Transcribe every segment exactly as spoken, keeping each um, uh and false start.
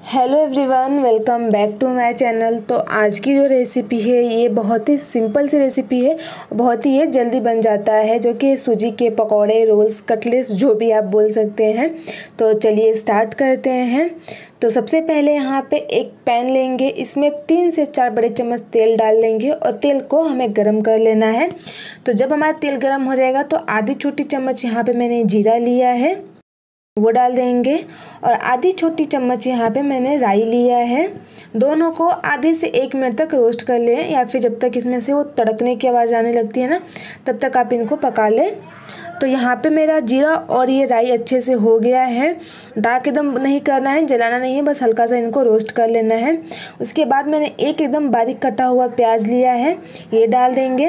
Hello everyone, welcome back to my channel. तो आज की जो रेसिपी है ये बहुत ही सिंपल सी रेसिपी है, बहुत ही ये जल्दी बन जाता है, जो कि सूजी के पकौड़े, रोल्स, कटलेट्स जो भी आप बोल सकते हैं। तो चलिए स्टार्ट करते हैं। तो सबसे पहले यहाँ पे एक पैन लेंगे, इसमें तीन से चार बड़े चम्मच तेल डाल लेंगे और तेल को हमें गरम कर लेना है। तो जब हमारा तेल गरम हो जाएगा तो आधी छोटी चम्मच यहाँ पे मैंने जीरा लिया है, वो डाल देंगे, और आधी छोटी चम्मच यहाँ पे मैंने राई लिया है। दोनों को आधे से एक मिनट तक रोस्ट कर लें, या फिर जब तक इसमें से वो तड़कने की आवाज़ आने लगती है ना, तब तक आप इनको पका लें। तो यहाँ पे मेरा जीरा और ये राई अच्छे से हो गया है। डार्क एकदम नहीं करना है, जलाना नहीं है, बस हल्का सा इनको रोस्ट कर लेना है। उसके बाद मैंने एक एकदम बारीक कटा हुआ प्याज लिया है, ये डाल देंगे।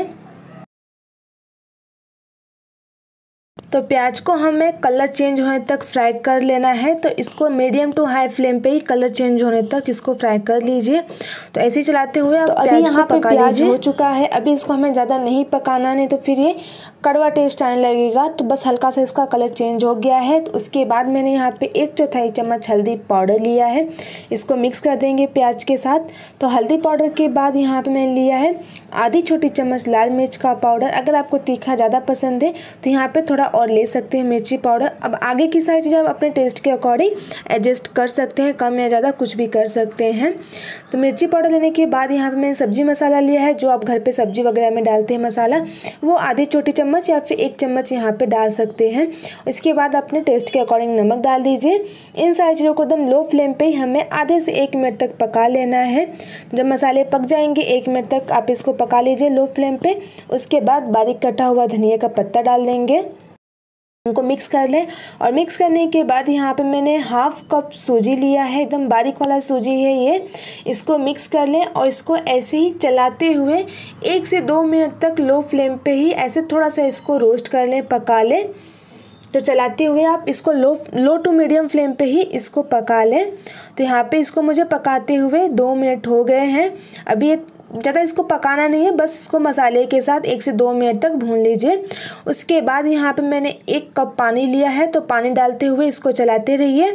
तो प्याज को हमें कलर चेंज होने तक फ्राई कर लेना है। तो इसको मीडियम टू हाई फ्लेम पे ही कलर चेंज होने तक इसको फ्राई कर लीजिए। तो ऐसे ही चलाते हुए आप तो प्याज अभी यहाँ पे प्याज हो चुका है। अभी इसको हमें ज़्यादा नहीं पकाना, नहीं तो फिर ये कड़वा टेस्ट आने लगेगा। तो बस हल्का सा इसका कलर चेंज हो गया है। तो उसके बाद मैंने यहाँ पे एक चौथाई चम्मच हल्दी पाउडर लिया है, इसको मिक्स कर देंगे प्याज के साथ। तो हल्दी पाउडर के बाद यहाँ पे मैंने लिया है आधी छोटी चम्मच लाल मिर्च का पाउडर। अगर आपको तीखा ज़्यादा पसंद है तो यहाँ पे थोड़ा और ले सकते हैं मिर्ची पाउडर। अब आगे की सारी चीज़ें आप अपने टेस्ट के अकॉर्डिंग एडजस्ट कर सकते हैं, कम या ज़्यादा कुछ भी कर सकते हैं। तो मिर्ची पाउडर लेने के बाद यहाँ पे मैंने सब्जी मसाला लिया है, जो आप घर पे सब्जी वगैरह में डालते हैं मसाला, वो आधी छोटी चम्मच या फिर एक चम्मच यहाँ पे डाल सकते हैं। इसके बाद अपने टेस्ट के अकॉर्डिंग नमक डाल दीजिए। इन सारी चीज़ों को एकदम लो फ्लेम पे ही हमें आधे से एक मिनट तक पका लेना है। जब मसाले पक जाएंगे एक मिनट तक आप इसको पका लीजिए लो फ्लेम पे। उसके बाद बारीक कटा हुआ धनिया का पत्ता डाल देंगे, उनको मिक्स कर लें। और मिक्स करने के बाद यहाँ पे मैंने हाफ कप सूजी लिया है, एकदम बारीक वाला सूजी है ये। इसको मिक्स कर लें और इसको ऐसे ही चलाते हुए एक से दो मिनट तक लो फ्लेम पे ही ऐसे थोड़ा सा इसको रोस्ट कर लें, पका लें। तो चलाते हुए आप इसको low low to medium flame पे ही इसको पका लें। तो यहाँ पे इसको मुझे पकाते हुए दो मिनट हो गए हैं। अभी ये ज़्यादा इसको पकाना नहीं है, बस इसको मसाले के साथ एक से दो मिनट तक भून लीजिए। उसके बाद यहाँ पे मैंने एक कप पानी लिया है, तो पानी डालते हुए इसको चलाते रहिए।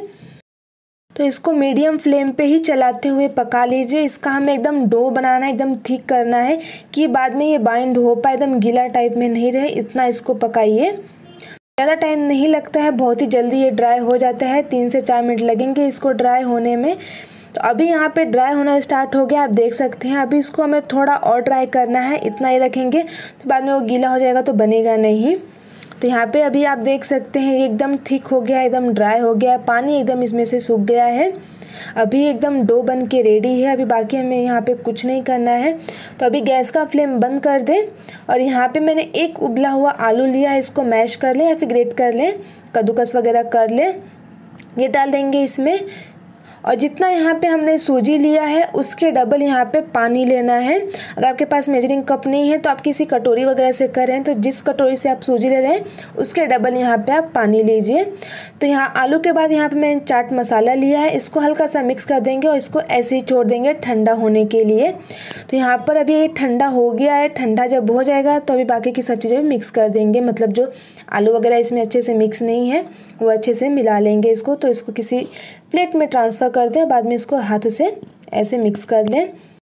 तो इसको मीडियम फ्लेम पे ही चलाते हुए पका लीजिए। इसका हमें एकदम डो बनाना है, एकदम थिक करना है कि बाद में ये बाइंड हो पाए, एकदम गीला टाइप में नहीं रहे, इतना इसको पकाइए। ज़्यादा टाइम नहीं लगता है, बहुत ही जल्दी ये ड्राई हो जाता है, तीन से चार मिनट लगेंगे इसको ड्राई होने में। तो अभी यहाँ पे ड्राई होना स्टार्ट हो गया, आप देख सकते हैं। अभी इसको हमें थोड़ा और ड्राई करना है, इतना ही रखेंगे तो बाद में वो गीला हो जाएगा तो बनेगा नहीं। तो यहाँ पे अभी आप देख सकते हैं ये एकदम थिक हो गया, एकदम ड्राई हो गया, पानी एकदम इसमें से सूख गया है। अभी एकदम डो बन के रेडी है। अभी बाकी हमें यहाँ पे कुछ नहीं करना है। तो अभी गैस का फ्लेम बंद कर दें, और यहाँ पे मैंने एक उबला हुआ आलू लिया है, इसको मैश कर लें या फिर ग्रेट कर लें, कद्दूकस वगैरह कर लें, ये डाल देंगे इसमें। और जितना यहाँ पे हमने सूजी लिया है उसके डबल यहाँ पे पानी लेना है। अगर आपके पास मेजरिंग कप नहीं है तो आप किसी कटोरी वगैरह से करें, तो जिस कटोरी से आप सूजी ले रहे हैं उसके डबल यहाँ पे आप पानी लीजिए। तो यहाँ आलू के बाद यहाँ पे मैंने चाट मसाला लिया है, इसको हल्का सा मिक्स कर देंगे और इसको ऐसे ही छोड़ देंगे ठंडा होने के लिए। तो यहाँ पर अभी ये ठंडा हो गया है। ठंडा जब हो जाएगा तो अभी बाकी की सब चीज़ें मिक्स कर देंगे, मतलब जो आलू वगैरह इसमें अच्छे से मिक्स नहीं है वो अच्छे से मिला लेंगे इसको। तो इसको किसी प्लेट में ट्रांसफ़र कर दें, बाद में इसको हाथों से ऐसे मिक्स कर लें।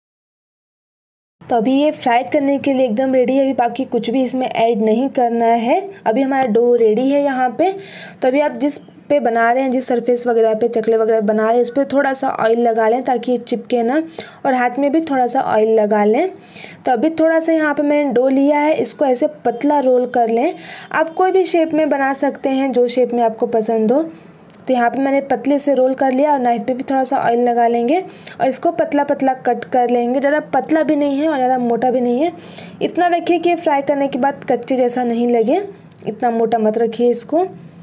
तो अभी ये फ्राई करने के लिए एकदम रेडी है, अभी बाकी कुछ भी इसमें ऐड नहीं करना है। अभी हमारा डो रेडी है यहाँ पे। तो अभी आप जिस पे बना रहे हैं, जिस सरफेस वगैरह पे चकले वगैरह बना रहे हैं, उस पर थोड़ा सा ऑयल लगा लें ताकि ये चिपके ना, और हाथ में भी थोड़ा सा ऑयल लगा लें। तो अभी थोड़ा सा यहाँ पे मैंने डो लिया है, इसको ऐसे पतला रोल कर लें। आप कोई भी शेप में बना सकते हैं, जो शेप में आपको पसंद हो। तो यहाँ पे मैंने पतले से रोल कर लिया, और नाइफ पे भी थोड़ा सा ऑयल लगा लेंगे और इसको पतला पतला कट कर लेंगे। ज़्यादा पतला भी नहीं है और ज़्यादा मोटा भी नहीं है, इतना रखिए कि फ्राई करने के बाद कच्चे जैसा नहीं लगे, इतना मोटा मत रखिए इसको।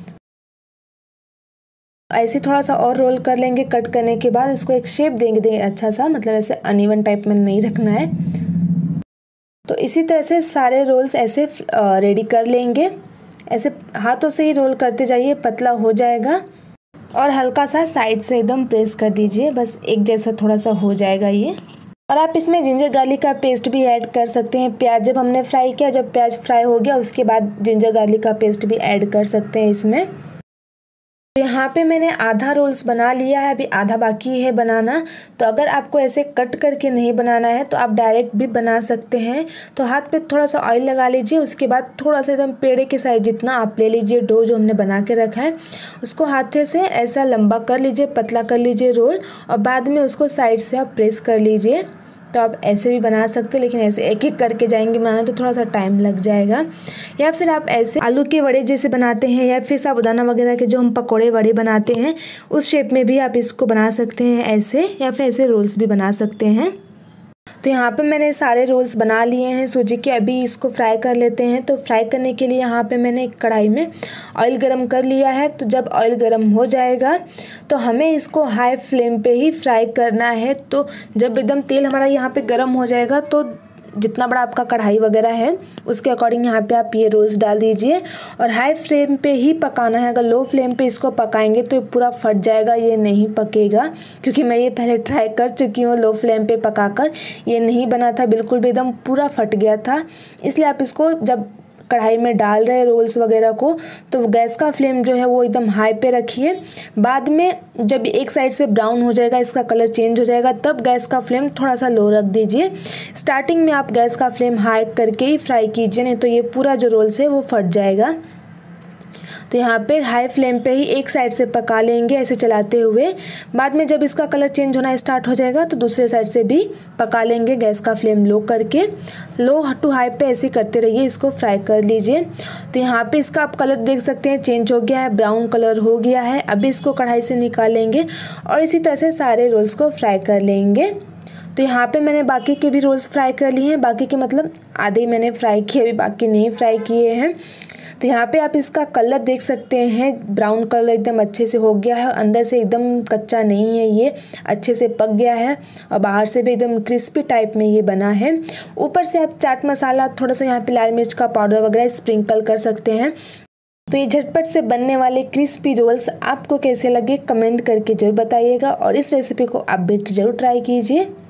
ऐसे थोड़ा सा और रोल कर लेंगे कट करने के बाद। इसको एक शेप देंगे देंगे अच्छा सा, मतलब ऐसे अनइवन टाइप में नहीं रखना है। तो इसी तरह से सारे रोल्स ऐसे रेडी कर लेंगे। ऐसे हाथों से ही रोल करते जाइए, पतला हो जाएगा। और हल्का सा साइड से एकदम प्रेस कर दीजिए, बस एक जैसा थोड़ा सा हो जाएगा ये। और आप इसमें जिंजर गार्लिक का पेस्ट भी ऐड कर सकते हैं। प्याज जब हमने फ्राई किया, जब प्याज फ्राई हो गया उसके बाद जिंजर गार्लिक का पेस्ट भी ऐड कर सकते हैं इसमें। यहाँ पे मैंने आधा रोल्स बना लिया है, अभी आधा बाकी है बनाना। तो अगर आपको ऐसे कट करके नहीं बनाना है तो आप डायरेक्ट भी बना सकते हैं। तो हाथ पे थोड़ा सा ऑयल लगा लीजिए, उसके बाद थोड़ा सा एकदम पेड़े के साइज जितना आप ले लीजिए डो जो हमने बना के रखा है, उसको हाथे से ऐसा लंबा कर लीजिए, पतला कर लीजिए रोल, और बाद में उसको साइड से आप प्रेस कर लीजिए। तो आप ऐसे भी बना सकते हैं, लेकिन ऐसे एक एक करके जाएंगे बनाना तो थोड़ा सा टाइम लग जाएगा। या फिर आप ऐसे आलू के वड़े जैसे बनाते हैं, या फिर साबुदाना वगैरह के जो हम पकोड़े वड़े बनाते हैं उस शेप में भी आप इसको बना सकते हैं ऐसे, या फिर ऐसे रोल्स भी बना सकते हैं। तो यहाँ पे मैंने सारे रोल्स बना लिए हैं सूजी के। अभी इसको फ्राई कर लेते हैं। तो फ्राई करने के लिए यहाँ पे मैंने एक कढ़ाई में ऑयल गरम कर लिया है। तो जब ऑयल गरम हो जाएगा तो हमें इसको हाई फ्लेम पे ही फ्राई करना है। तो जब एकदम तेल हमारा यहाँ पे गरम हो जाएगा तो जितना बड़ा आपका कढ़ाई वगैरह है उसके अकॉर्डिंग यहाँ पे आप ये रोल्स डाल दीजिए, और हाई फ्लेम पे ही पकाना है। अगर लो फ्लेम पे इसको पकाएंगे तो ये पूरा फट जाएगा, ये नहीं पकेगा। क्योंकि मैं ये पहले ट्राई कर चुकी हूँ लो फ्लेम पे पकाकर, ये नहीं बना था बिल्कुल भी, एकदम पूरा फट गया था। इसलिए आप इसको जब कढ़ाई में डाल रहे रोल्स वगैरह को तो गैस का फ्लेम जो है वो एकदम हाई पे रखिए। बाद में जब एक साइड से ब्राउन हो जाएगा, इसका कलर चेंज हो जाएगा, तब गैस का फ्लेम थोड़ा सा लो रख दीजिए। स्टार्टिंग में आप गैस का फ्लेम हाई करके ही फ्राई कीजिए, नहीं तो ये पूरा जो रोल्स है वो फट जाएगा। तो यहाँ पे हाई फ्लेम पे ही एक साइड से पका लेंगे ऐसे चलाते हुए। बाद में जब इसका कलर चेंज होना स्टार्ट हो जाएगा तो दूसरे साइड से भी पका लेंगे, गैस का फ्लेम लो करके। लो टू हाई पे ऐसे करते रहिए, इसको फ्राई कर लीजिए। तो यहाँ पे इसका आप कलर देख सकते हैं चेंज हो गया है, ब्राउन कलर हो गया है। अभी इसको कढ़ाई से निकालेंगे और इसी तरह से सारे रोल्स को फ्राई कर लेंगे। तो यहाँ पे मैंने बाकी के भी रोल्स फ्राई कर लिए हैं, बाकी के मतलब आधे मैंने फ्राई किए, अभी बाकी नहीं फ्राई किए हैं। तो यहाँ पे आप इसका कलर देख सकते हैं, ब्राउन कलर एकदम अच्छे से हो गया है, अंदर से एकदम कच्चा नहीं है, ये अच्छे से पक गया है, और बाहर से भी एकदम क्रिस्पी टाइप में ये बना है। ऊपर से आप चाट मसाला, थोड़ा सा यहाँ पे लाल मिर्च का पाउडर वगैरह स्प्रिंकल कर सकते हैं। तो ये झटपट से बनने वाले क्रिस्पी रोल्स आपको कैसे लगे कमेंट करके जरूर बताइएगा, और इस रेसिपी को आप भी जरूर ट्राई कीजिए।